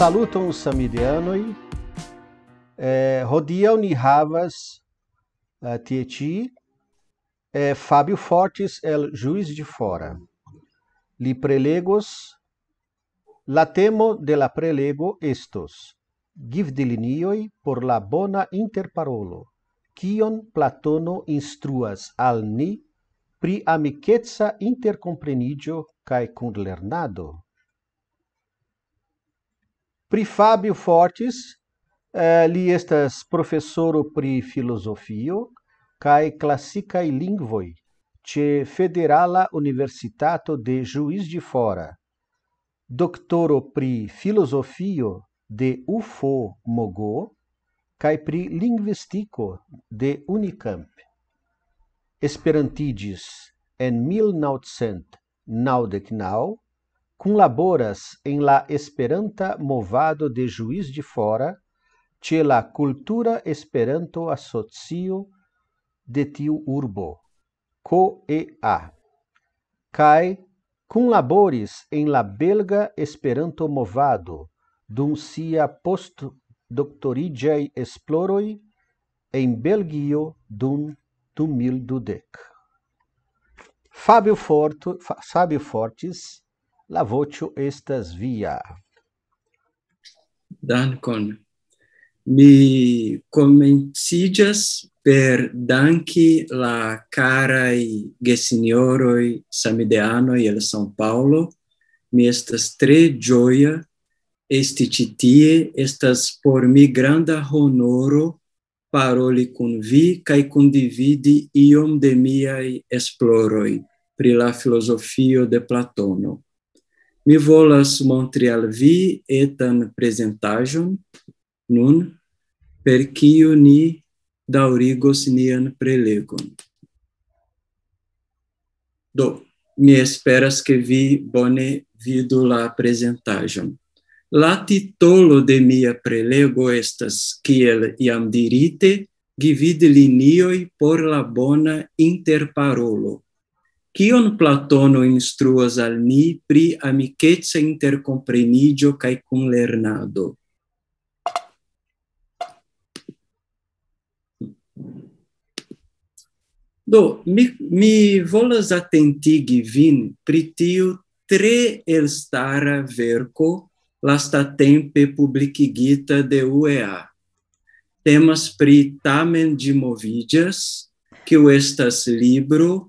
Saluton samideanoj. Hodiaŭ ni havas tie ĉi Fábio Fortes el Juiz de Fora. Li prelegos. La temo de la prelego estos gvildilinioj por la bona interparolo, kion Platono instruas al ni pri amikeca interkompreniĝo kaj kunlernado. Pri Fábio Fortes, li estas profesoro pri filozofio kaj klasikaj lingvoj ĉe Federala Universitato de Juiz de Fora, doktoro pri filozofio de UFO-MOGO kaj pri lingvistiko de Unicamp. Esperantiĝis en 1999, kunlaboras en la Esperanta movado de Juiz de Fora ĉe la Kultura Esperanto-Asocio de tiu urbo, KOEA, kaj kunlaboris en la belga Esperanto-movado dum sia postdoktoriĝaj esploroj en Belgio dum 2012. Fábio Fortes, la voĉo estas via. Dankon. Mi komenciĝas per danki la karaj gesinjoroj samideanoj el São Paulo. Mi estas tre ĝoja esti ĉi tie. Estas por mi granda honoro paroli kun vi kaj kundividi iom de miaj esploroj pri la filozofio de Platono. Mi volas montri al vi etan prezentaĵon nun, per kiu ni daŭrigos nian prelegon. Do, mi esperas ke vi bone vidu la prezentaĵon. La titolo de mia prelego estas, kiel jam dirite, gvidlinioj por la bona interparolo. Kion Platono instruas al ni pri amikeca interkompreniĝo kaj kunlernado? Do, mi volas atentigi vin pri tiu tre elstara verko lastatempe publikigita de UEA. Temas pri Tamen ĝi moviĝas, kiu estas libro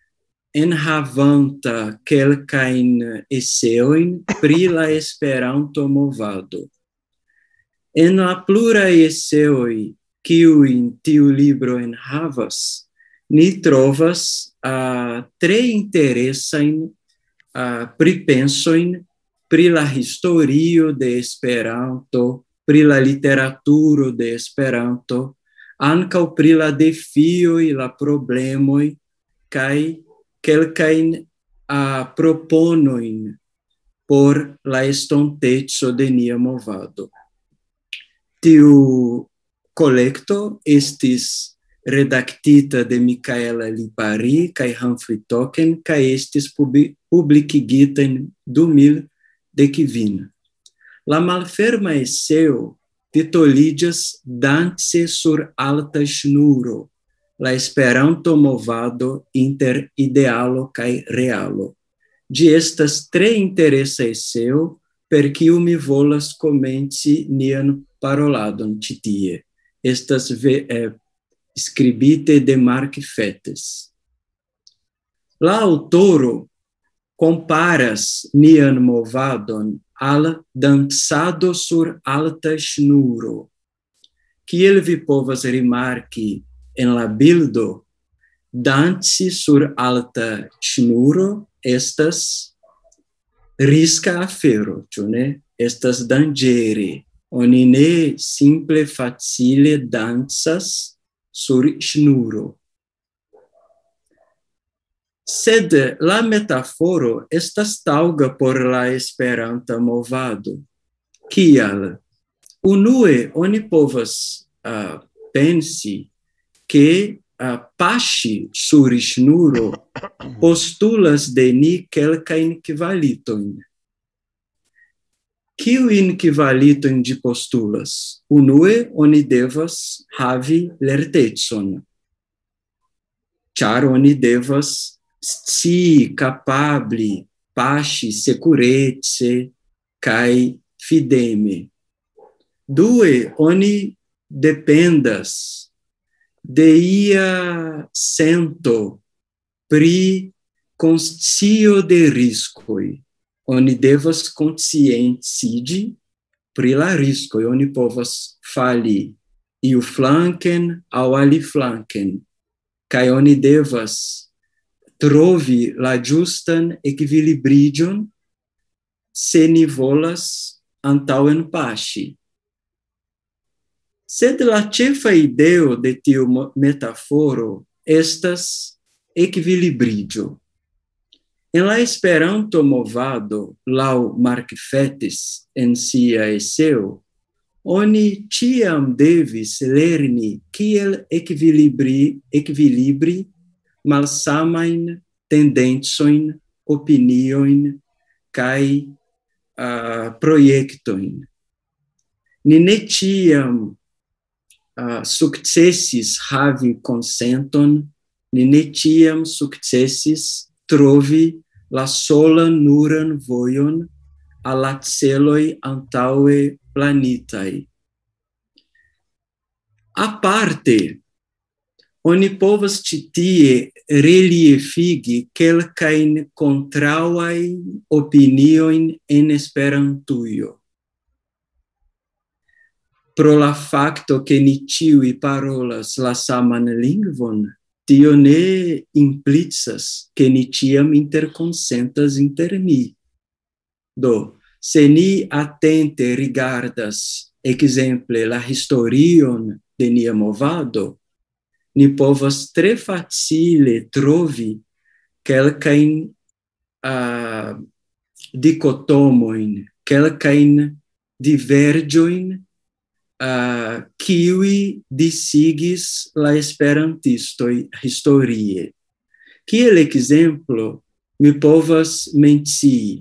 enhavanta kelkajn eseojn pri la Esperanto-movado. En la pluraj eseoj, kiujn tiu libro enhavas, ni trovas tre interesajn pripensojn pri la historio de Esperanto, pri la literaturo de Esperanto, ankaŭ pri la defioj, la problemoj kaj kelkajn proponojn por la estonteco de nia movado. Tiu kolekto estis redaktita de Michaela Lipari kaj Humphrey Token kaj estis publikigita en 2015. La malferma eseo titoliĝas Dance sur alta ŝnuro, la Esperanto-movado inter idealo kaj realo. Ĝi estas tre interesa eseo per kiu mi volas komenci nian paroladon ĉi tie. Estas skribite de Mark Fettes. La aŭtoro comparas nian movadon al danzado sur alta ŝnuro. Kiel vi povas rimarki en la bildo, danci sur alta ŝnuro estas riska afero, ĉu ne? Estas danĝere. Oni ne simple facile dancas sur ŝnuro. Sed la metaforo estas taŭga por la Esperanta movado. Kial? Unue, oni povas pensi ke paŝi sur ŝnuro postulas de ni kelkajn kvalitojn. Kiujn kvalitojn ĝi postulas? Unue oni devas havi lertecon, ĉar oni devas scii, kapabli, paŝi sekurece kaj fideme. Due, oni dependas de ia sento pri konscio de riskoj. Oni devas konsciencidi pri la riskoj. Oni povas fali iu flanken aŭ aliflanken, kaj oni devas trovi la ĝustan ekvilibriĝon se ni volas antaŭenpaŝi. Sed la ĉefa ideo de tiu metaforo estas ekvilibriĝo. En la Esperanto-movado, laŭ Mark Fettes en sia eseo, oni ĉiam devis lerni kiel ekvilibri malsamajn tendencojn, opiniojn kaj projektojn. Ni ne ĉiam sukcesis havi konsenton, ni ne ĉiam sukcesis trovi la solan nuran vojon al la celoj antaŭe planitaj. Aparte, oni povas ĉi tie reliefigi kelkajn kontraŭajn opiniojn en Esperantujo. Pro la fakto ke ni ĉiuj parolas la saman lingvon, tio ne implicas ke ni ĉiam interkonsentas inter ni. Do, se ni atente rigardas ekzemple la historion de nia movado, ni povas tre facile trovi kelkajn dikotomojn, kelkajn diverĝojn kiuj disigis la esperantistoj historie. Kiel ekzemplo, mi povas mencii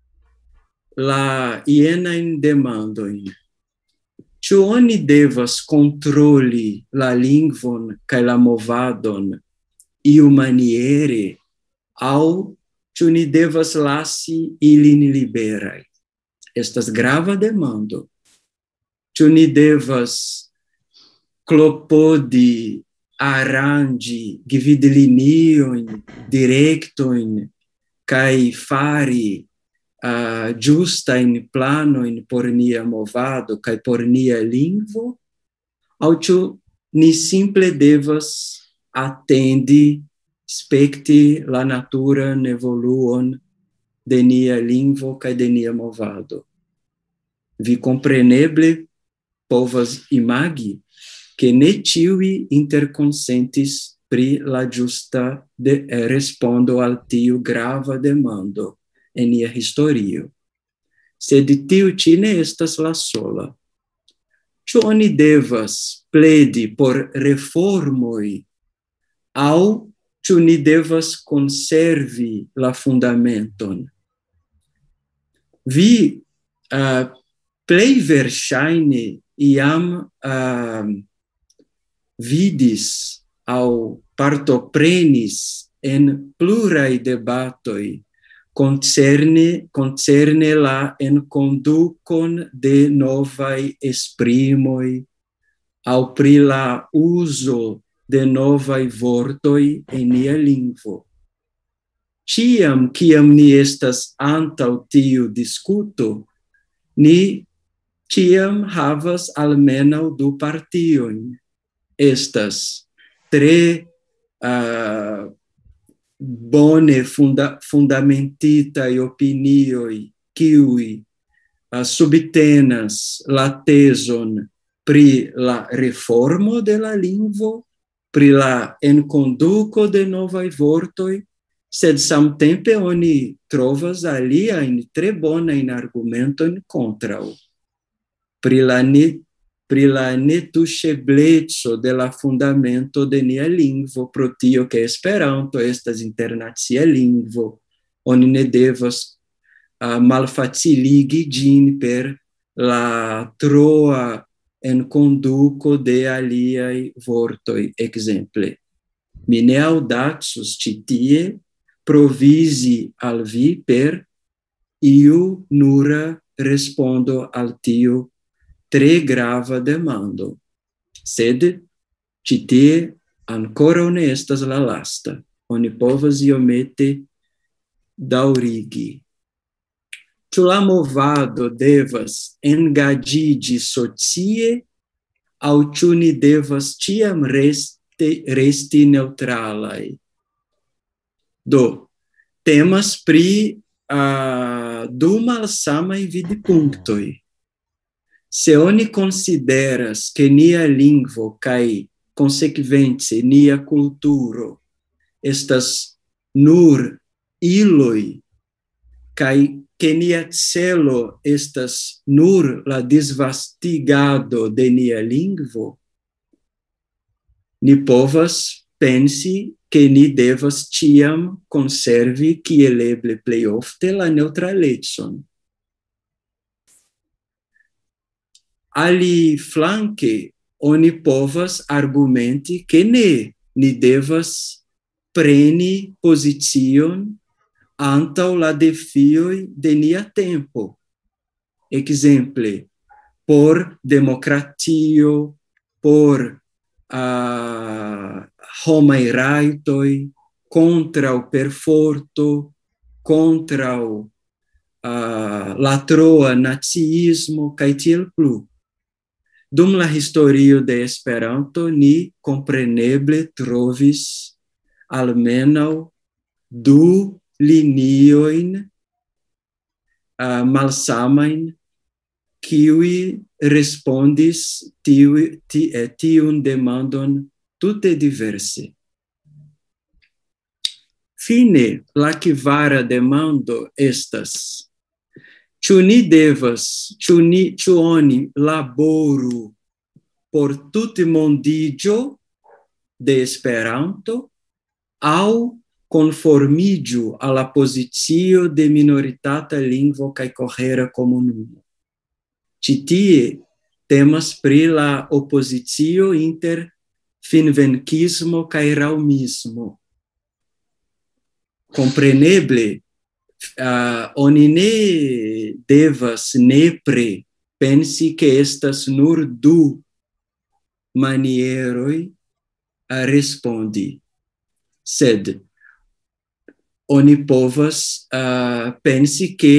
la jenajn demandojn. Ĉu oni devas kontroli la lingvon kaj la movadon iumaniere, aŭ ĉu ni devas lasi ilin liberaj? Estas grava demando. Ĉu ni devas klopodi, aranĝi gvidliniojn, direktojn kaj fari ĝustajn planojn por nia movado kaj por nia lingvo? Aŭ ĉu ni simple devas atendi, spekti la naturan evoluon de nia lingvo kaj de nia movado? Vi kompreneble povas imagi ke ne ĉiuj interkonsentis pri la ĝusta respondo al tiu grava demando en nia historio. Sed tiu ĉi ne estas la sola. Ĉu oni devas pledi por reformoj, aŭ ĉu ni devas konservi la fundamenton? Vi plej verŝajne iam vidis aŭ partoprenis en pluraj debatoj concerne la enkondukon de novaj esprimoj aŭ pri la uzo de novaj vortoj en nia lingvo. Ĉiam kiam ni estas antaŭ tiu diskuto, ni ĉiam havas almenaŭ du partiojn. Estas tre bone fundamentitaj opinioj kiuj subtenas la tezon pri la reformo de la lingvo, pri la enkonduko de novaj vortoj, sed samtempe oni trovas aliajn tre bonajn argumentojn kontraŭ. Pri la netuŝebleco de la fundamento de nia lingvo, pro tio ke Esperanto estas internacia lingvo, oni ne devas malfaciligi ĝin per la troa en conduco de aliai vortoi, exemple. Mi ne audaxus citie provisi al vi per iu nura respondo al tiu tre grava demando. Sed citie ancora ne estas la lasta. Oni povas iomete daurigi. Ĉu la movado devas engaĝiĝi socie aŭ ĉu ni devas ĉiam resti neutralaj? Do, temas pri du malsamaj vidpunktoj. Se oni consideras que nia lingvo kaj konsekvence nia kulturo estas nur iloj kaj que nia celo estas nur la disvastigado de nia lingvo, ni povas pensi que ni devas ĉiam konservi kiel eble plej ofte la neŭtralecon. Aliflanke, oni povas argumenti que ne, ni devas preni pozicion antaŭ la defioj de nia tempo. Exemple, por demokratio, por homaj rajtoj, kontraŭ perforto, kontraŭ la troa naciismo kaj tiel plu. Dum la historio de Esperanto ni kompreneble trovis almenaŭ du liniojn malsamajn kiuj respondis tiun demandon tute diverse. Fine, la kvara demando estas: ĉu oni laboru por tutmondiĝo de Esperanto aŭ konformiĝu al la pozicio de minoritata lingvo kaj kohera komunumo. Ĉi tie temas pri la opozicio inter finvenkismo kaj raŭmismo. Kompreneble, oni ne devas nepre pensi ke estas nur du manieroj respondi, sed oni povas pensi ke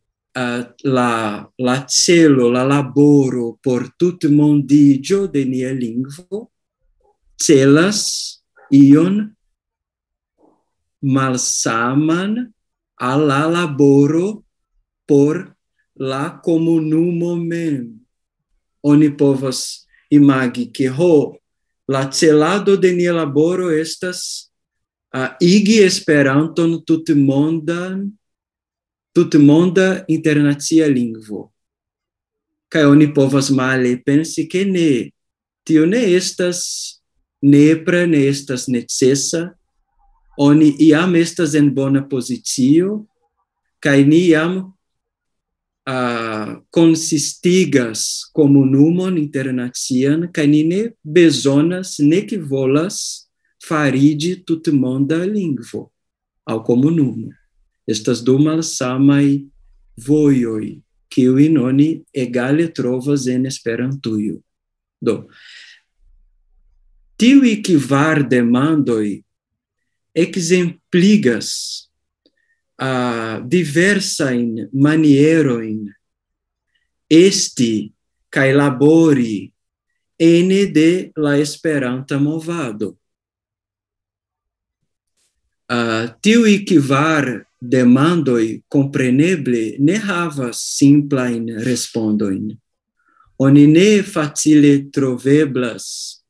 la celo, la laboro por tutmondiĝo de nia lingvo celas ion malsaman al la laboro por la komunumo mem. Oni povas imagi ke la celado de nia laboro estas igi Esperanton tutmonda internacia lingvo. Kaj oni povas male pensi ke ne, tio ne estas nepra, ne estas necesa. Oni iam estas en bona pozicio, kaj ni jam konsistigas komunumon internacian, kaj ni ne bezonas, nek volas fariĝi tutmonda lingvo aŭ komunumo. Estas du malsamaj vojoj, kiujn oni egale trovas en Esperantujo. Do, tiuj kvar demandoj exempligas diversajn manierojn esti kaj labori ene de la Esperanta movado. Tiuj kvar demandoj kompreneble ne havas simplajn respondojn. Oni ne facile troveblas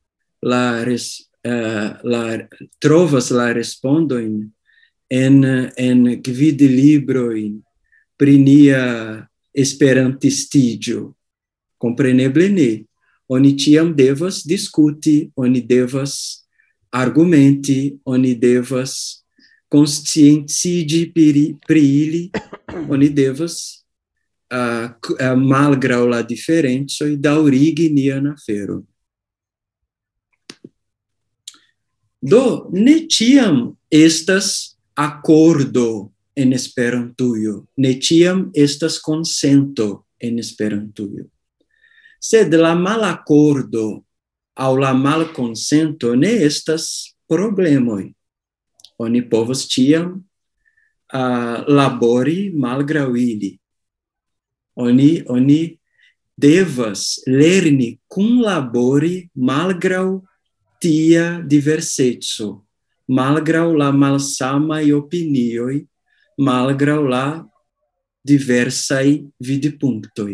trovas la respondojn en gvidlibrojn pri nia esperantistiĝo. Kompreneble ne. Oni ĉiam devas diskuti, oni devas argumenti, oni devas konscienciĝi pri ili, oni devas malgraŭ la diferencoj daŭrigi nian aferon. Do, ne ĉiam estas akordo en Esperantujo, ne ĉiam estas konsento en Esperantujo. Sed la malakordo aŭ la malkonsento ne estas problemoj. Oni povas ĉiam labori malgraŭ ili. Oni devas lerni kunlabori malgraŭ tia diverseco, malgraŭ la malsamaj opinioj, malgraŭ la diversaj vidpunktoj.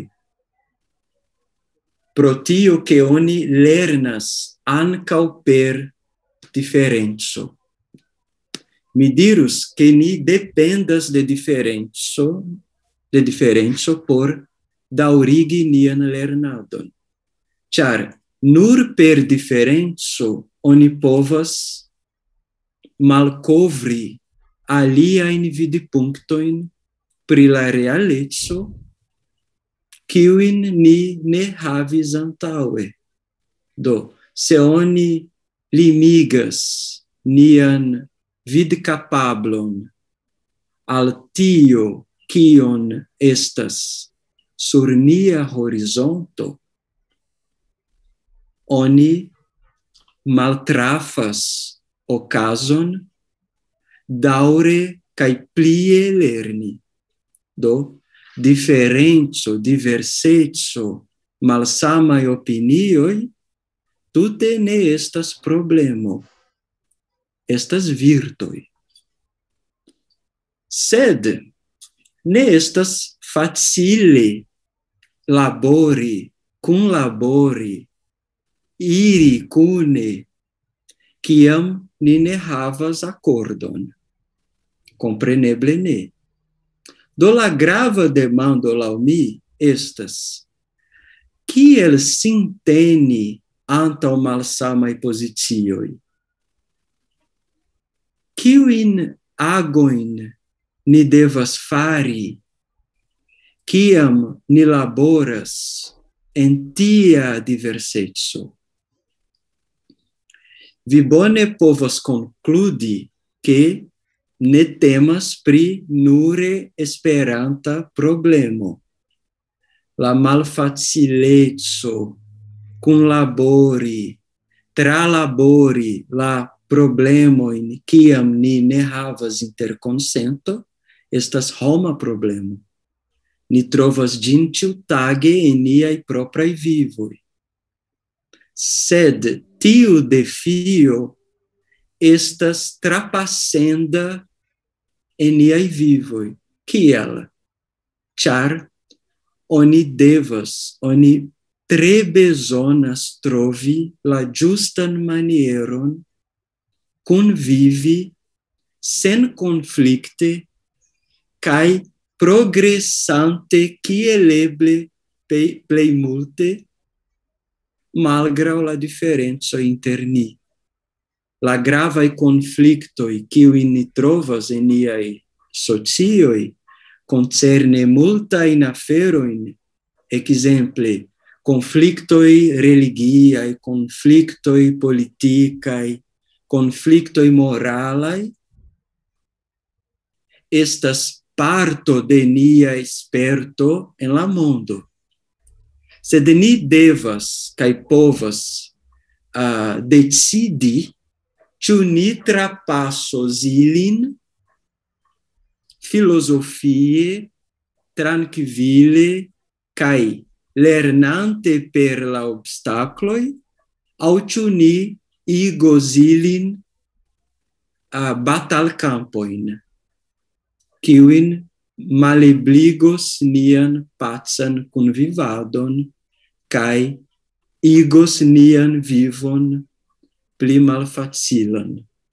Pro tio ke oni lernas ankaŭ per diferenco. Mi dirus ke ni dependas de diferenco por daŭrigi nian lernadon. Ĉar nur per diferenco oni povas malkovri aliajn vidpunktojn pri la realeco, kiujn ni ne havis antaŭe. Do, se oni limigas nian vidkapablon al tio kion estas sur nia horizonto, oni maltrafas okazon daŭre kaj plie lerni. Do, diferenco, diverseco, malsamaj opinioj tute ne estas problemo. Estas virtoj. Sed ne estas facile labori, kunlabori, iri kune, kiam ni ne havas akordon. Kompreneble ne. Do la grava demando laŭ mi estas: kiel sinteni antaŭ malsamaj pozicioj? Kiujn agojn ni devas fari kiam ni laboras en tia diverseco? Vi bone povas konkludi ke ne temas pri nure esperanta problemo. La malfacileco kunlabori, tralabori la problemojn kiam ni ne havas interkonsento estas homa problemo. Ni trovas ĝin ĉiutage en niaj propraj vivoj. Sed tiu defio estas trapasenda en niaj vivoj. Kial? Ĉar oni tre bezonas trovi la ĝustan manieron convivi sen conflicte kaj progressante kiel eble plej multe malgraŭ la diferenco inter ni. La gravaj konfliktoj kiujn ni trovas en niaj socioj koncerne multajn aferojn, ekzemple konfliktoj religiaj, konfliktoj politikaj, konfliktoj moralaj, estas parto de nia sperto en la mondo. Sed ni devas kaj povas decidi ĉu ni trapasos ilin filozofie, trankvile kaj lernante per la obstakloj, aŭ ĉu ni igos ilin batalkampojn, kiujn malebligos nian pacan kunvivadon kaj igos nian vivon pli malfacilan.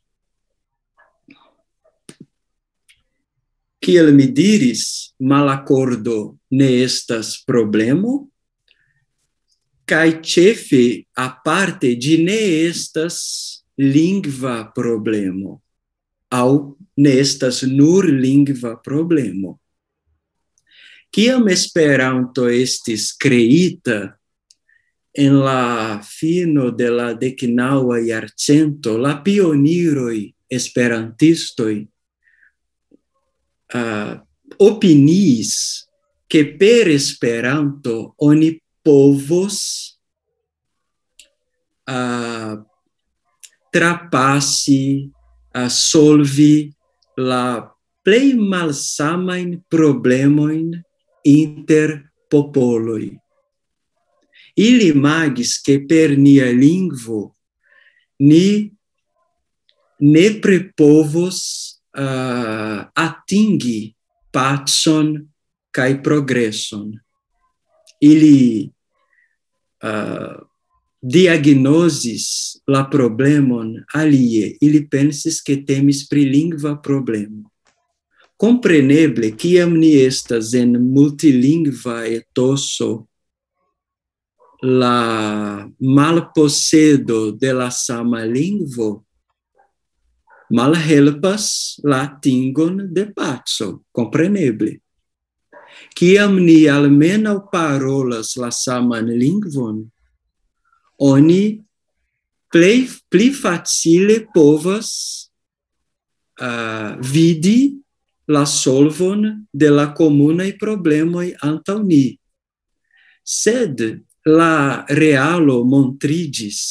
Kiel mi diris, malakordo ne estas problemo, kaj ĉefe aparte ĝi ne estas lingva problemo, aŭ ne estas nur lingva problemo. Kiam Esperanto estis kreita en la fino de la deknaŭa jarcento, la pioniroj esperantistoj opiniis ke per Esperanto oni povos trapasi, solvi la plej malsamajn problemojn inter popoloj. Ili imagis ke per nia lingvo ni nepre povos atingi pacon kaj progreson. Ili diagnosis la problemon alie. Ili pensis ke temis pri lingva problemo. Compreneble, kiam ni estas en multilingva etoso, la malposedo de la sama lingvo malhelpas la atingon de paco, compreneble. Kiam ni almenaŭ parolas la saman lingvon, oni pli facile povas vidi la solvon de la komunaj problemoj antaŭ ni. Sed la realo montriĝis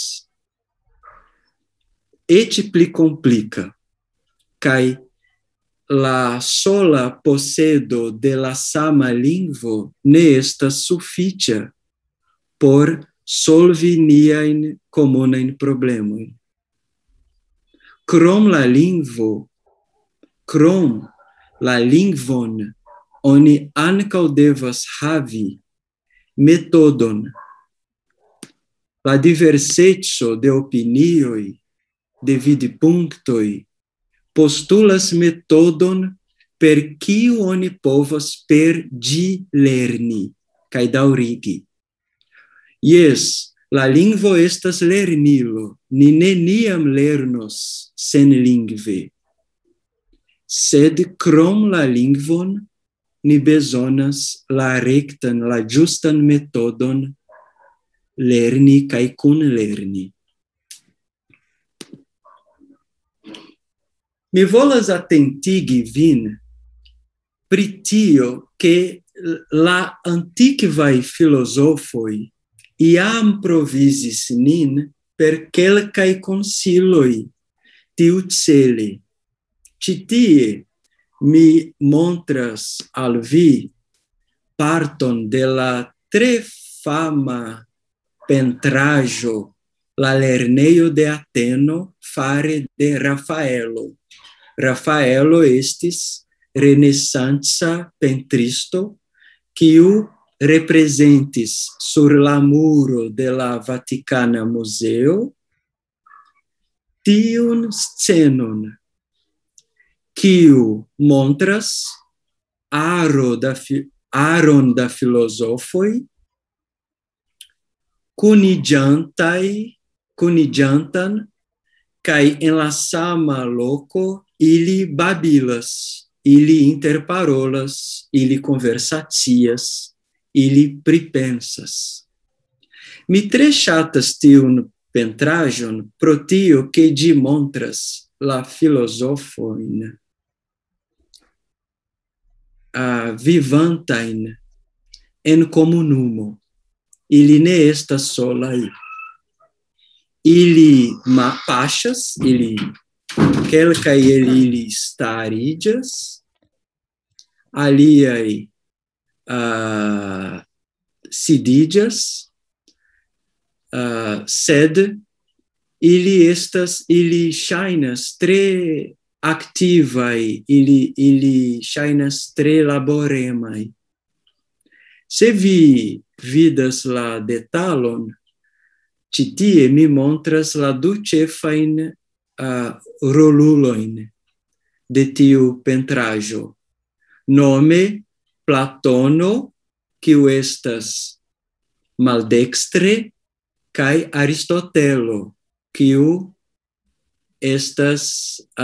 eĉ pli komplika, kaj la sola posedo de la sama lingvo ne estas sufiĉa por solvi niajn komunajn problemojn. Krom la lingvon, oni ankaŭ devas havi metodon. La diverseco de opinioj, de vidpunktoj, postulas metodon per kiu oni povas per ĝi lerni kaj daŭrigi. Jes, la lingvo estas lernilo, ni neniam lernos senlingve. Sed krom la lingvon, ni bezonas la rektan, la ĝustan metodon lerni kaj kunlerni. Mi volas atentigi vin pri tio ke la antikvaj filozofoj iam provisis nin per kelkaj konsiloj tiucele. Ĉi tie mi montras al vi parton de la tre fama pentraĵo La lernejo de Ateno fare de Rafaelo. Rafaelo estis renesanca pentristo kiu reprezentis sur la muro de la Vatikana Muzeo tiun scenon kiu montras aron da filozofoj kuniĝantan kaj en la sama loko ili babilas, ili interparolas, ili konversacias, ili pripensas. Mi tre ŝatas tiun pentraĵon pro tio ke ĝi montras la filozofojn vivantajn en komunumo. Ili ne estas solaj. Ili paŝas, kelkaj el ili stariĝas, aliaj sidiĝas, sed ili ŝajnas tre aktivaj, ili ŝajnas tre laboremaj. Se vi vidas la detalon, ĉi tie mi montras la du ĉefajn rolulojn de tiu pentraĵo. Nome Platono, kiu estas maldekstre, kaj Aristotelo, kiu estas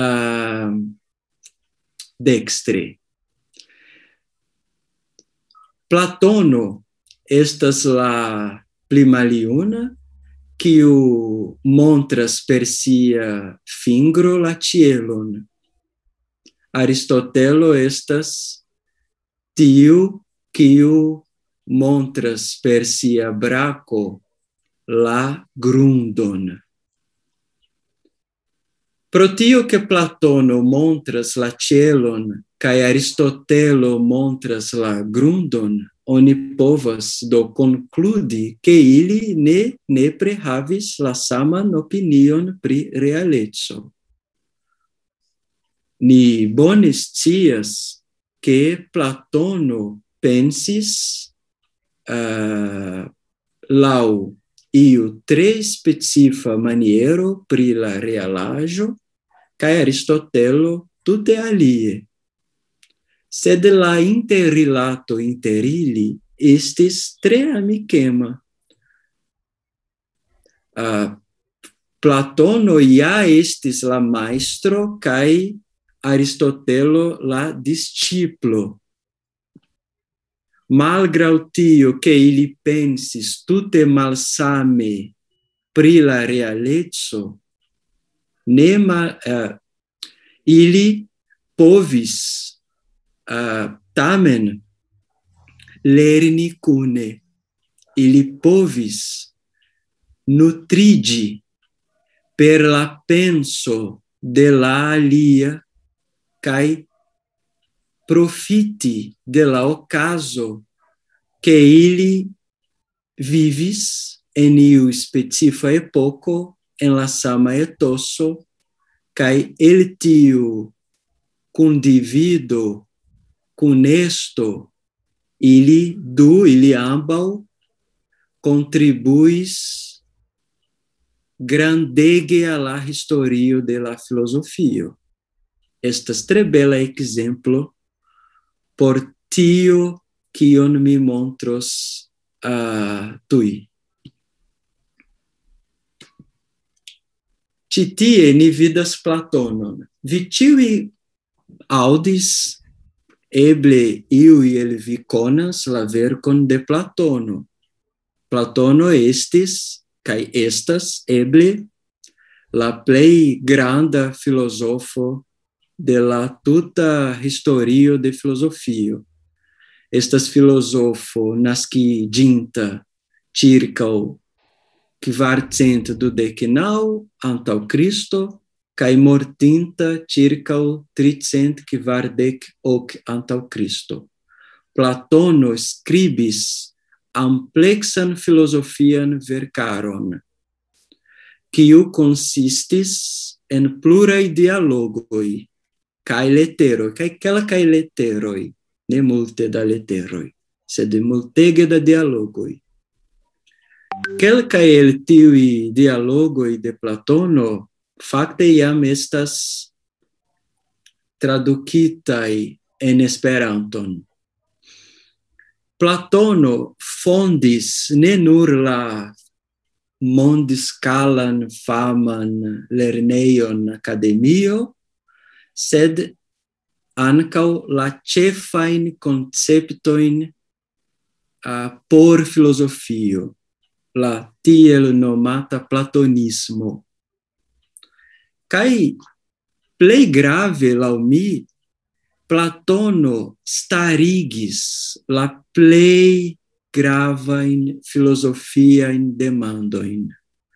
dekstre. Platono estas la pli maliuna, kiu montras per sia fingro la cielon. Aristotelo estas tiu kiu montras per sia brako la grundon. Pro tio che Platono montras la cielon, kai Aristotelo montras la grundon, oni povas do concludi che ili ne nepre havis la saman opinion pri realeco. Ni bone scias che Platono pensis lau iu tre specifa maniero pri la realajo, kai Aristotelo tute alie. Sed la interrilato inter ili estis tre amikema. Platono ja estis la maestro kai Aristotelo la disciplo. Malgrau tio che ili pensis tute malsame pri la realeco, ili povis tamen lerni cune, ili povis nutrigi per la penso de la alia kai profiti de la ocaso che ili vivis en iu specifa epoco en la sama etoso, kai el tiu condivido cunesto ili ambau contribuis grandege a la historio de la filosofio. Estas tre bela exemplo por tio kion mi montros tui. Ci tie ni vidas Platonon. Vi ciui audis, eble iui el vi conas la vercon de Platono. Platono estis, kai estas eble la plei granda filosofo de la tuta historio de filosofio. Estas filosofo nasciginta circau 429 antau Cristo, kai mortinta circau 348 antau Cristo. Platono scribis amplexan filosofian vercaron, kiu consistis en plurai dialogoi, kai leteroi, kai leteroi, ne multe da leteroi, sed multege da dialogoi. Kelkai el tiui dialogoi de Platono fakte iam estas tradukitai en Esperanton. Platono fondis ne nur la mondskalan faman lerneion academio, sed ancau la cefain conceptoin por filosofio, la tiel nomata platonismo. Kai plei grave lau mi, Platono starigis la plei gravain filosofiain demandoin.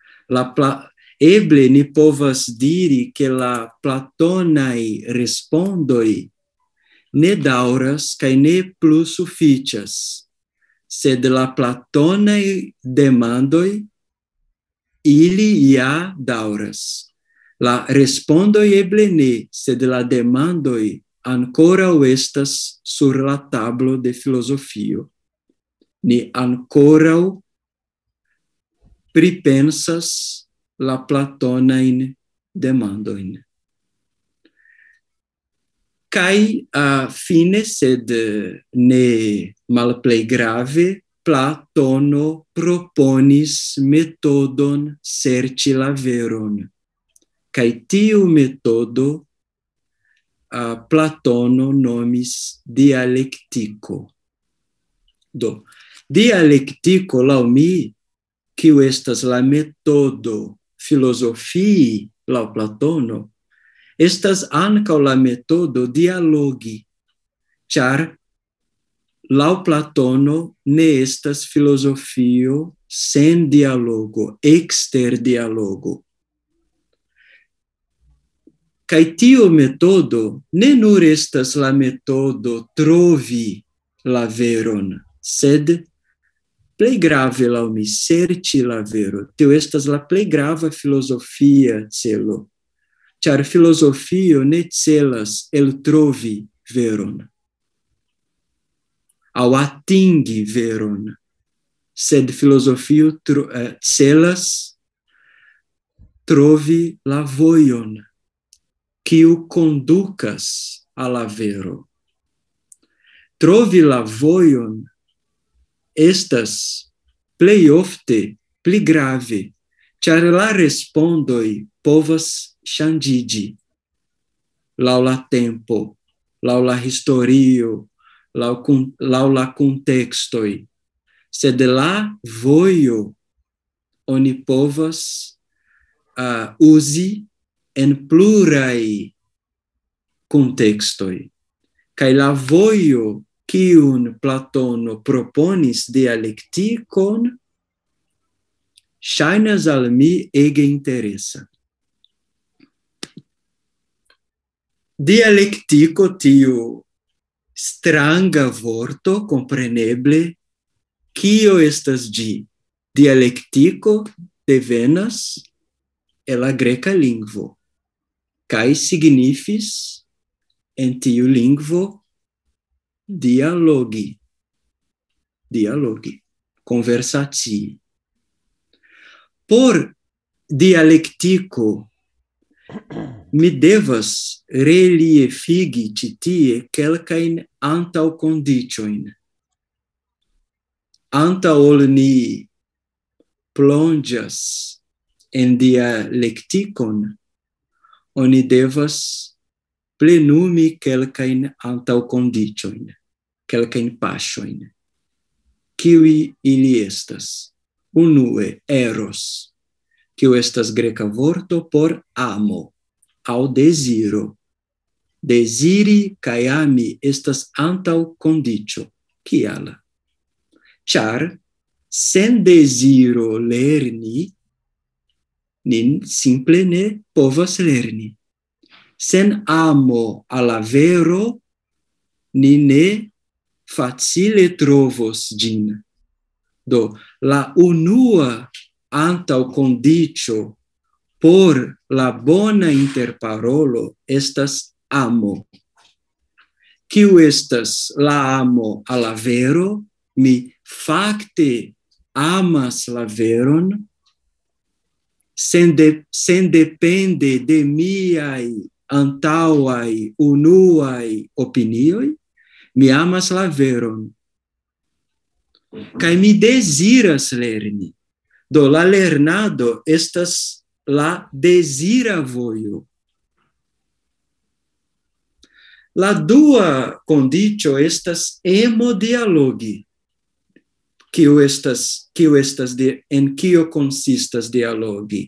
Eble ni povas diri che la Platonai respondoi ne dauras kai ne plus sufficias, sed la Platonai demandoi ili ja dauras. La respondoi eble ne, sed la demandoi ancora estas sur la tablo de filosofio. Ni ancora pripensas la Platonain demandoin. Kai fine, sed ne malplei grave, Platono proponis metodon serci la veron. Kai tiu metodo Platono nomis dialectico. Do dialektiko laŭ mi, kiu estas la metodo filozofii laŭ Platono, estas ankaŭ la metodo dialogi, ĉar laŭ Platono ne estas filozofio sen dialogo, ekster dialogo. Kaj tiu metodo ne nur estas la metodo trovi la veron, sed plej grave laŭ mi serĉi la vero. Tio estas la plej grava filozofia celo, ĉar filozofio ne celas eltrovi veron aŭ atingi veron, sed filozofio celas trovi la vojon kiu kondukas al la vero. Trovi la vojon estas plej ofte pli grave, ĉar la respondoj povas ŝanĝiĝi laŭ la tempo, laŭ la historio, laŭ la kuntekstoj, sed la vojo oni povas uzi en pluraj kuntekstoj, kaj la vojo kiun Platono proponis dialektikon ŝajnas al mi ege interesa. Dialektiko, tiu stranga vorto, kompreneble, kio estas ĝi? Dialektiko devenas el la greka lingvo kaj signifis en tiu lingvo dialogi, conversacii. Por dialektiko mi devas reliefigi ĉi tie kelkajn antaŭkondiĉojn. Antaŭ ol ni plonĝas en dialektikon, oni devas plenumi kelkajn antaŭkondiĉojn, kelkajn paŝojn. Kiuj ili estas? Unue, eros, kiu estas greka vorto por amo aŭ deziro. Deziri kaj ami estas antaŭkondiĉo. Kial? Ĉar sen deziro lerni, ni simple ne povas lerni. Sen amo al la vero, ni ne facile trovos ĝin. Do, la unua antaŭkondiĉo por la bona interparolo estas amo. Kiu estas la amo al la vero? Mi fakte amas la veron, sendepende de miaj antaŭaj unuaj opinioj, mi amas la veron. Kaj mi deziras lerni. Do la lernado estas la dezira vojo. La dua kondiĉo estas hemodialogi. En kio konsistas dialogi?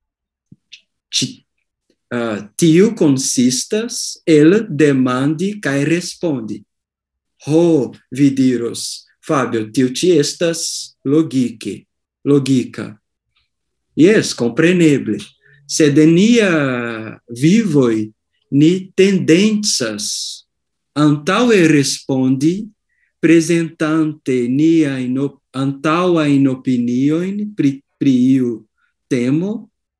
Tiu konsistas el demandi kaj respondi. Ho, vi diros, Fabio, tiu ĉi estas logika. Yes, kompreneble. Sed en nia vivoj ni tendencas antaŭe respondi prezentante niajn antaŭajn opiniojn pri iu temo,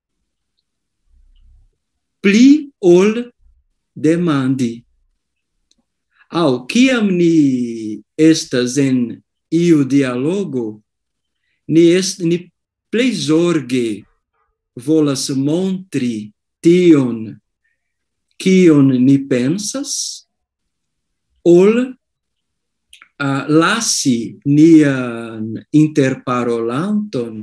pli ol demandi. Aŭ kiam ni estas en iu dialogo, ni plej zorge volas montri tion, kion ni pensas, ol lasi nian interparolanton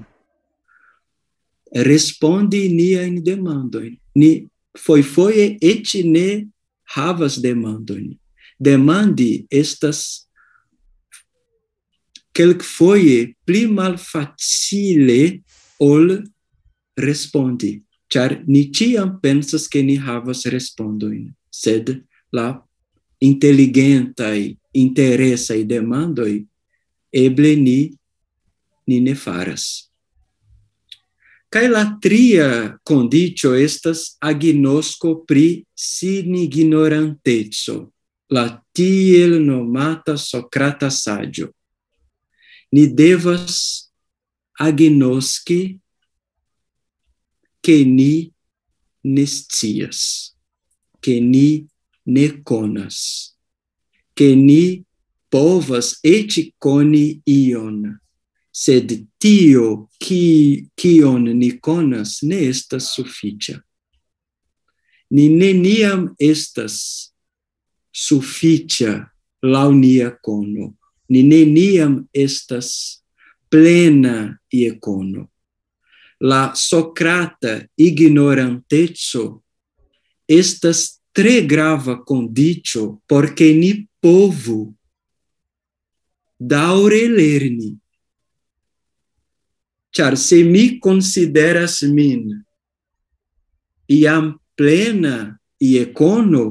respondi niajn demandojn. Ni foje eĉ ne havas demandojn. Demandi estas kelkfoje pli malfacile ol respondi, ĉar ni ĉiam pensas ke ni havas respondojn, sed la inteligentaj, interesaj demandoj eble ni ne faras. Kaj la tria kondiĉo estas agnosko pri sinignoranteco, la tiel nomata Sokrata saĝo. Ni devas agnoski ke ni ne scias, ke ni ne konas, ke ni povas eĉ koni ion, sed tio kion ni konas ne estas sufiĉa. Ni neniam estas sufiĉa laŭ nia kono. Ni neniam estas plena je kono. La Sokrata ignoranteco estas tre grava kondiĉo por ke ni povu daŭre lerni. Ĉar se mi konsideras min jam plena je kono,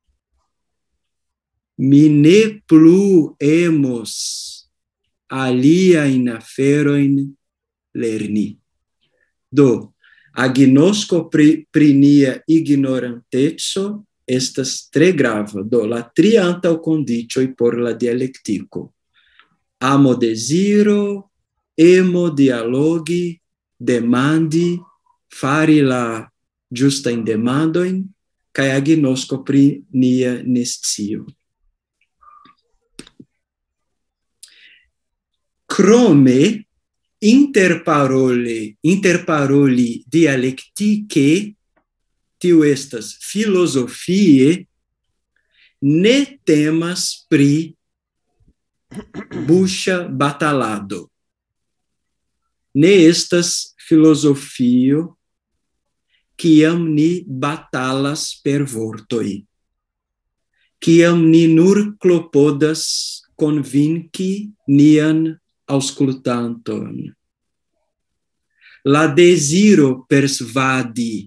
mi ne plu emos aliajn aferojn lerni. Do, agnosko pri nia ignoranteco estas tre grava. Do, la tri antaŭkondiĉoj por la dialektiko: amo, deziro, emo, dialogi, demandi, fari la ĝustajn demandojn, kaj agnosko pri nia nescio. Krome, interparoli dialektike, tio estas filozofie, ne temas pri buŝa batalado. Ne estas filozofio kiam ni batalas per vortoj, kiam ni nur klopodas konvinki nian aŭskultanton. La deziro persvadi,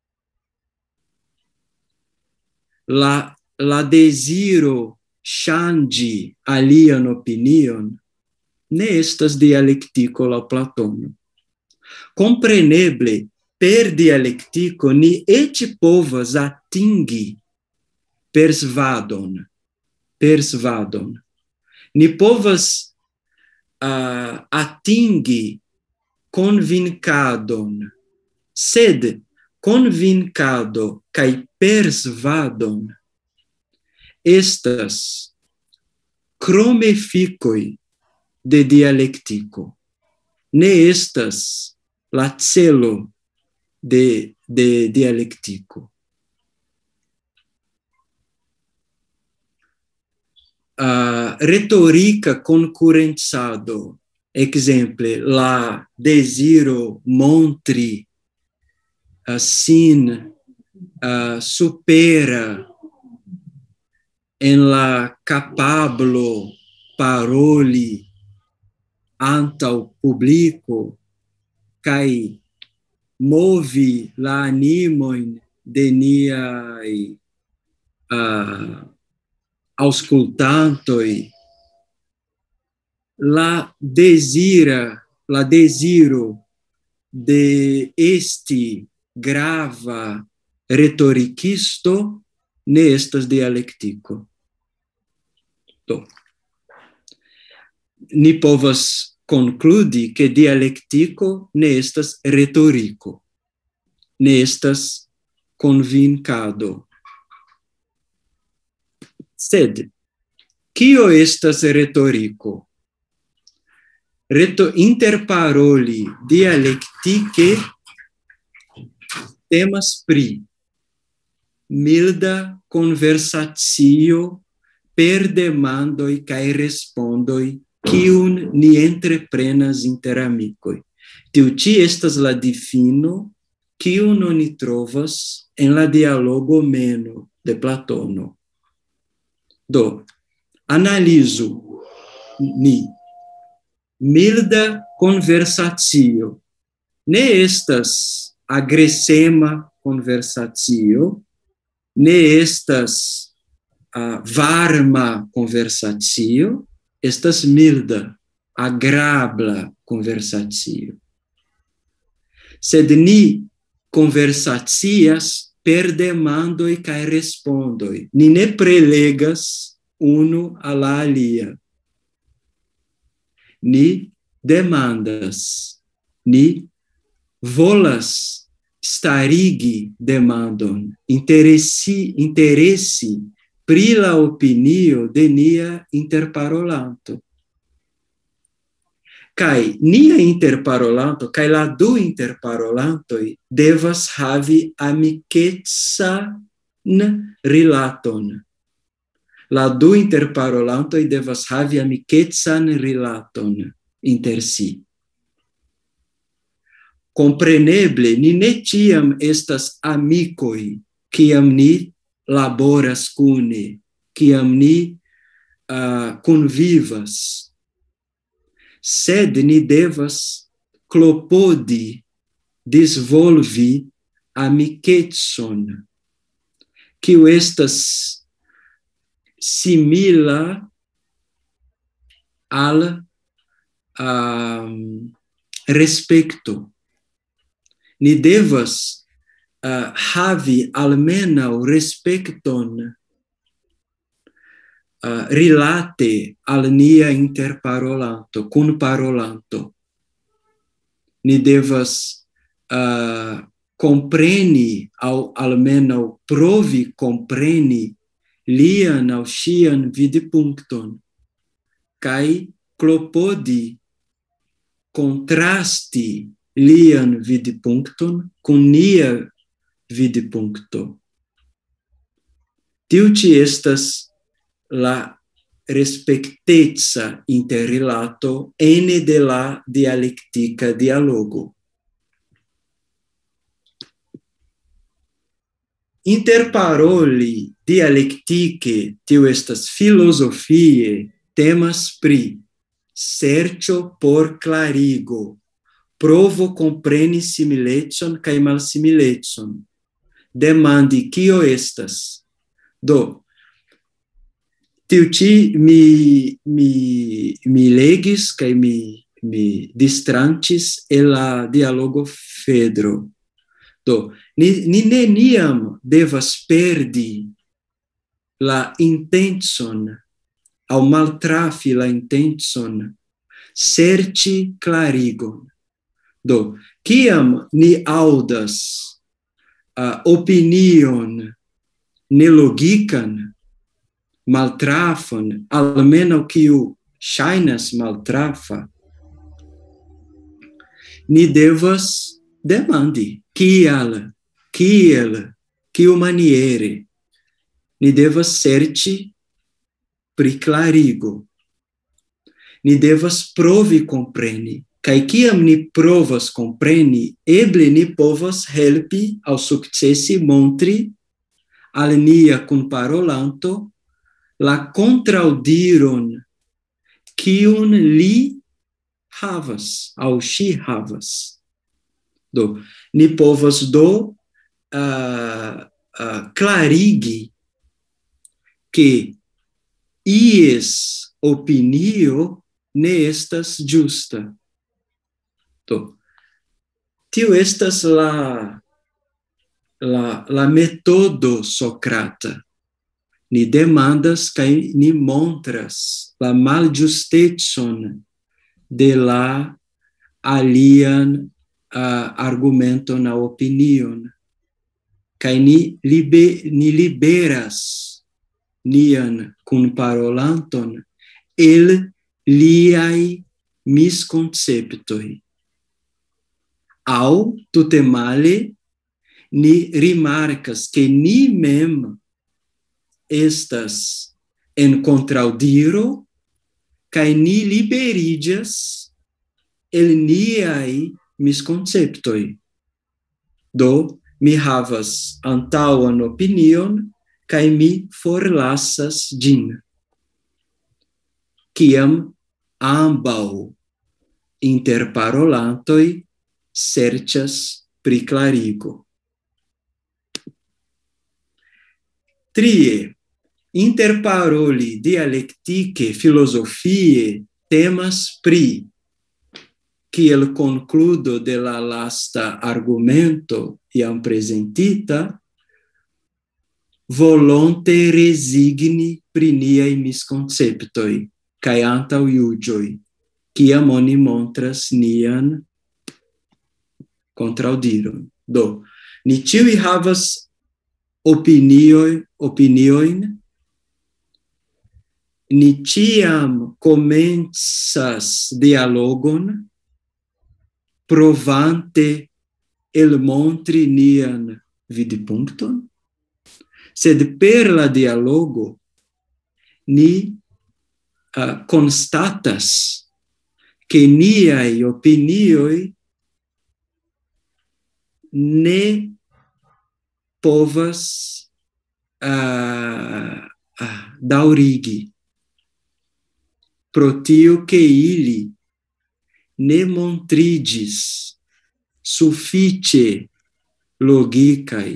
la deziro ŝanĝi alian opinion ne estas dialektiko laŭ Platono. Kompreneble, per dialektiko ni eĉ povas atingi persvadon. Ni povas atingi konvinkadon, sed konvinkado kaj persvadon estas kromefikoj de dialektiko. Ne estas la celo de dialektiko. Retorika konkurencado, ekzemple la deziro montri sin supera en la kapablo paroli antaŭ publiko kaj movi la animojn de niaj aŭskultantoj. La deziro de esti grava retorikisto ne estas dialektiko. Do, ni povas konkludi ke dialektiko ne estas retoriko, ne estas konvinkado. Sed, kio estas retoriko? Interparoli dialektike temas pri milda konversacio per demandoj kaj respondoj kiun ni entreprenas inter amikoj. Tiu ĉi estas la difino kiun oni trovas en la dialogo Meno de Platono. Do, analizu ni milda conversatio. Ne estas agresema conversatio, ne estas varma conversatio, estas milda, agrabla conversatio. Sed ni conversatias per demandoi cae respondoi. Ni ne prelegas unu alla alia. Ni demandas, ni volas starigi demandon, interesi pri la opinio de nia interparolanto. Kai nia interparolanto, kai la du interparolantoi devas havi amikecan rilaton. La du interparolantoi devas havi amikecan rilaton inter si. Compreneble, ni ne ciam estas amicoi, ciam ni laboras cune, ciam ni convivas, sed ni devas clopodi disvolvi amicetson, kiu estas simila al respecto. Ni devas havi almenau respecton rilate al nia interparolanto, kun parolanto. Ni devas compreni, au almenau provi compreni lian au ŝian vidpunkton, kai klopodi kontrasti lian vidpunkton kun nia vidpunkto. Tiu ĉi estas la respectezza interrilato ene de la dialectica dialogo. Interparoli dialectice, tiu estas filosofie, temas pri serĉo por klarigo, provo compreni similecon kaj malsimilecon, demandi kio estas. Do, tiu ĉi mi legis kaj mi distranĉis el la dialogo Fedro. Do, ni neniam devas perdi la intencon aŭ maltrafi la intencon serĉi klarigon. Do, kiam ni aŭdas opinion nelogikan, maltrafan, almenaŭ kiu ŝajnas maltrafa, ni devas demandi kial, kiumaniere. Ni devas serĉi pri klarigo. Ni devas provi kompreni. Kaj kiam ni provas kompreni, eble ni povas helpi aŭ sukcesi montri al nia kunparolanto la kontraŭdiron kiun li havas aŭ ŝi havas. Do, ni povas klarigi ke ies opinio ne estas ĝusta. Do, tiu estas la metodo sokrata. Ni demandas kaj ni montras la malĝustecon de la alian argumenton aŭ opinion, kaj ni liberas nian kunparolanton el liaj miskonceptoj. Aŭ tute male ni rimarkas ke ni mem estas en kontraŭdiro kaj ni liberiĝas el niaj miskonceptoj. Do, mi havas antaŭan opinion kaj mi forlasas ĝin. Kiam ambaŭ interparolantoi serĉas pri klarigo. Trie, interparoli dialektike filozofie temas pri, kiel concludo de la lasta argumento iam presentita, volonte resigni pri niaj miskonceptoj kaj antaŭjuĝoj, kiam oni montras nian kontraŭdiron. Do, ni ĉiuj havas opiniojn, ni ĉiam komencas dialogon, provante elmontri nian vidpunkton, sed per la dialogo ni constatas che niai opinioi ne povas daŭrigi, pro tio che ili ne montriĝis sufiĉe logikaj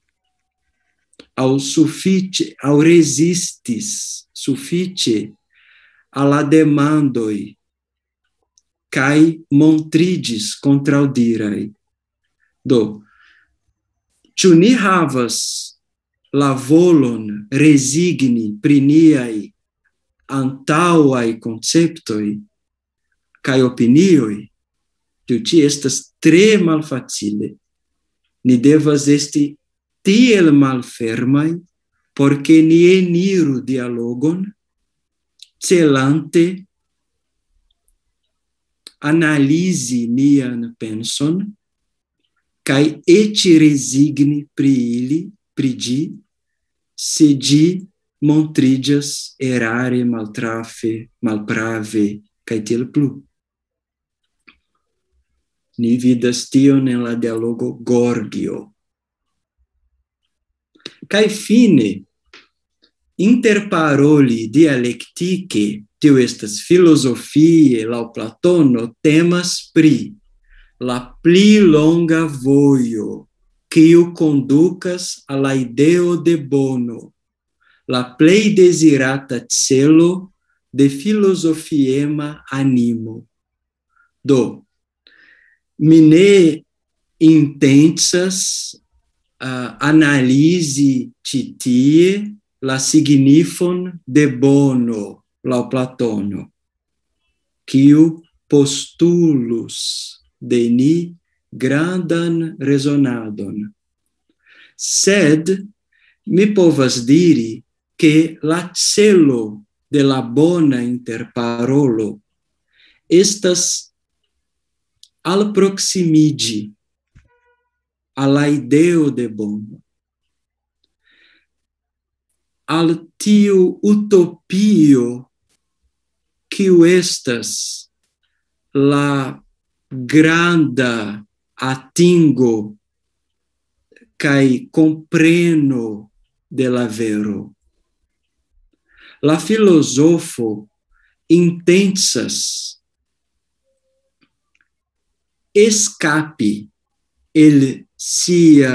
aŭ rezistis sufiĉe al la demandoj kaj montriĝis kontraŭdiraj. Do, ĉu ni havas la volon resigni pri niaj antaŭaj konceptoj kaj opinioj? Tio ĉi estas tre malfacile. Ni devas esti tiel malfermaj, por ke ni eniru dialogon, celante analizi nian penson, kaj eĉ resigni pri ĝi, se ĝi montriĝas erare, maltrafe, malprave, kaj tiel plu. Ni vidas tion en la dialogo Gorgio. Kaj fine, interparoli dialektike, tio estas filozofie laŭ Platono, temas pri la pli longa vojo, kiu kondukas al la ideo de bono, la plej dezirata celo de filozofiema animo. Do, mi ne intencas analizi ĉi tie la signifon de bono laŭ Platono, kiu postulus de ni grandan rezonadon. Sed mi povas diri ke la celo de la bona interparolo estas alproksimiĝi al la ideo de bono, al tiu utopio kiu estas la granda atingo kaj kompreno de la vero. La filozofo intencas escapi el sia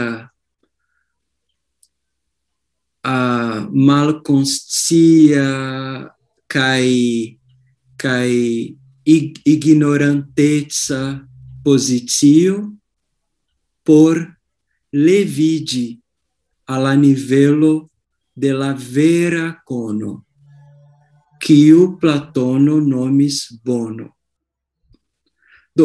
malconscia kaj ignoranteca pozicio por levigi alla nivelo de la vera cono, kiu Platono nomis bono. Do,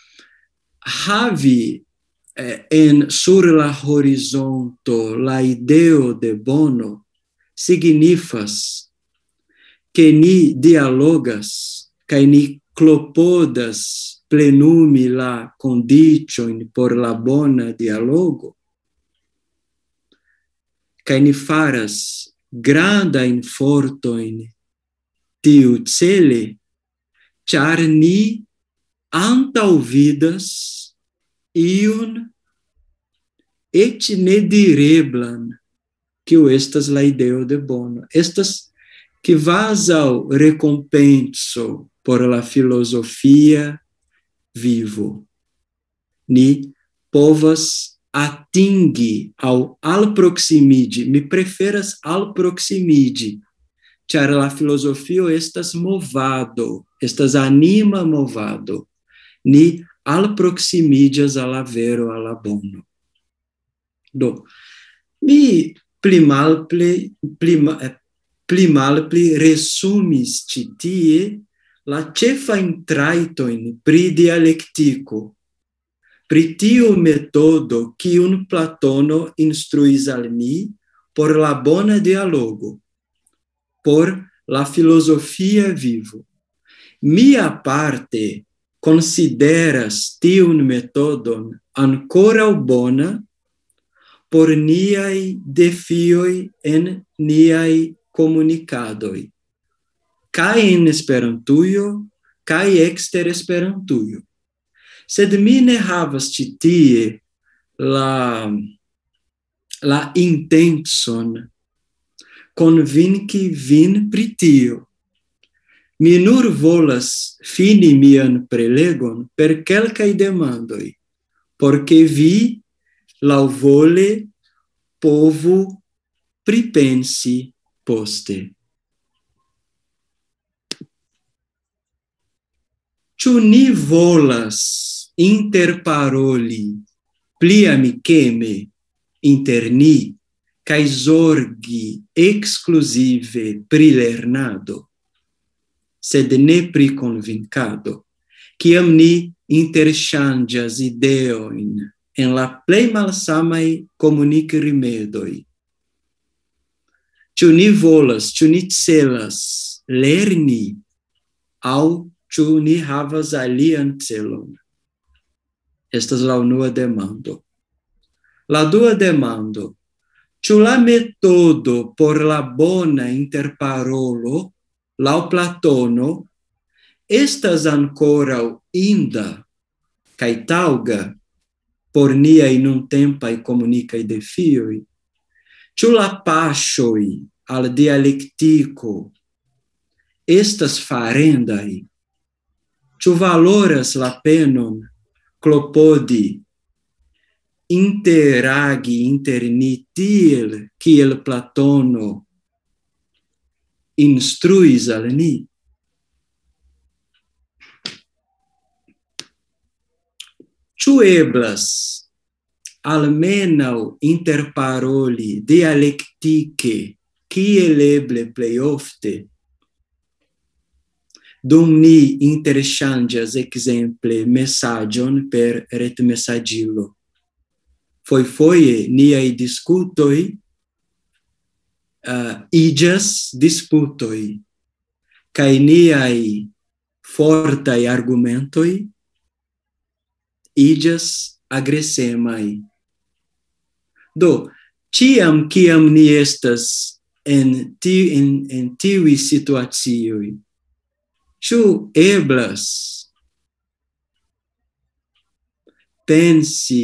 havi sur la horizonto la ideo de bono signifas que ni dialogas kaj ni klopodas plenumi la kondiĉojn por la bona dialogo, kaj ni faras grandajn fortojn tiucele, ĉar ni antaŭvidas iun eĉ nedireblan, kiu estas la ideo de bono. Estas kvazaŭ rekompenco por la filozofia vivo. Ni povas atingi au alproximidi, mi preferas alproximidi, char la filosofio estas movado, estas anima movado. Ni alproximidias alla vero, alla bono. Do, mi pli malpli resumis citie la cefa intraitoin pri dialectico, pri tiu metodo kiun Platono instruis al mi por la bona dialogo, por la filosofia vivo. Mia parte consideras tiun metodon ancora bona por niai defioi en niai comunicadoi, kai en Esperantujo, kai exter Esperantujo. Sed mi ne havas ci tie la intenson convinci vin pri tio. Mi nur volas fini mian prelegon per kelkaj demandoj, porque vi laŭvole povu pripensi poste. Ĉu ni volas interparoli pli amikeme inter ni kaj zorgi exclusive pri lernado, sed ne pri convincado, kiam ni interŝanĝas ideojn en la plej malsamaj komunikrimedoj? Ĉu ni volas, ĉu ni celas lerni, aŭ ĉu ni havas alian celon? Estas la unua demando. La dua demando: ĉu la metodo por la bona interparolo laŭ Platono estas ankoraŭ inda kaj taŭga por niaj nuntempaj komunikaj defioj? Ĉu la paŝoj al dialektiko estas farendaj? Ĉu valoras la penon klopodi interagi inter ni tiel kiel Platono instruis al ni? Ĉu eblas almenaŭ interparoli dialektike kiel eble plej ofte, dum ni interŝanĝas ekzemple mesaĝon per retmesaĝilo? Foje niaj diskutoj iĝas disputoj, kaj niaj fortaj argumentoj iĝas agresemaj. Do, ĉiam kiam ni estas en tiuj situacioj, ĉu eblas pensi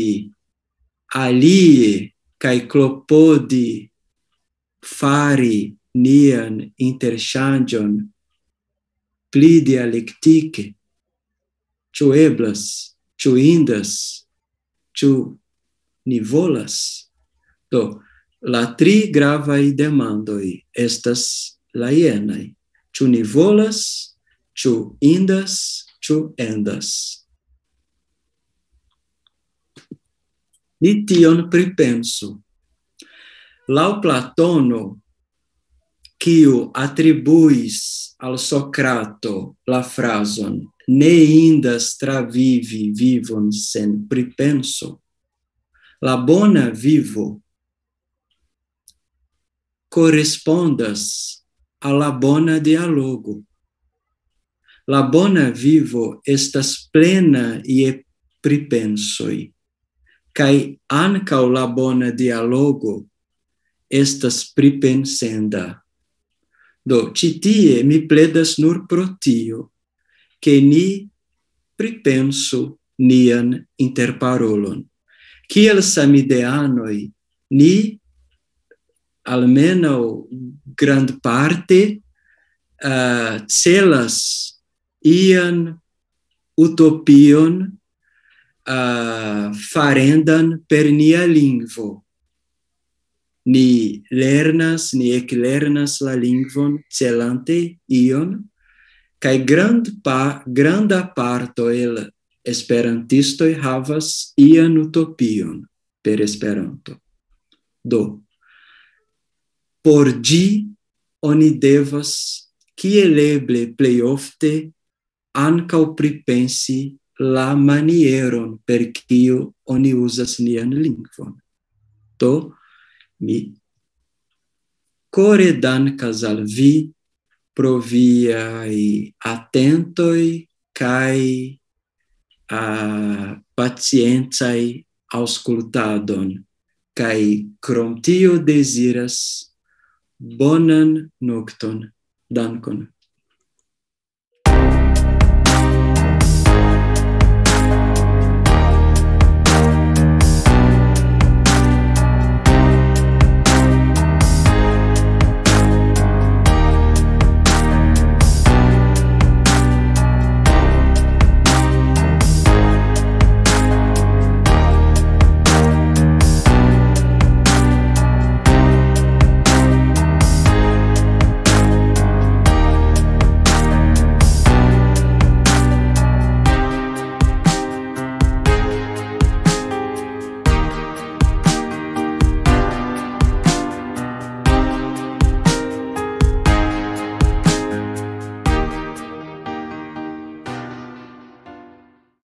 alie kaj klopodi fari nian interŝanĝon pli dialektike? Ĉu eblas? Ĉu indas? Ĉu ni volas? Do, la tri gravaj demandoj estas la jenaj: ĉu ni volas? Ĉu indas? Ĉu endas? Ni tion pripensu. Laŭ Platono, kiu atribuis al Sokrato la frazon "ne indas travivi vivon sen pripenso", la bona vivo correspondas al la bona dialogo. La bona vivo estas plena je pripensoj, kaj ankaŭ la bona dialogo estas pripensenda. Do, ĉi tie mi pledas nur pro tio, ke ni pripensu nian interparolon. Kiel samideanoj, ni almenaŭ grandparte celas ian utopion farendan per nia lingvo. Ni lernas, ni eklernas la lingvon celante ion, kaj granda parto el esperantistoj havas ian utopion per Esperanto. Do, por ĝi oni devas kiel eble plej ofte ankaŭ pripensi la manieron per kiu oni uzas nian lingvon. Do, mi kore dankas al vi pro viaj atentoj kaj paciencaj aŭskultadon, kaj krom tio deziras bonan nokton. Dankon.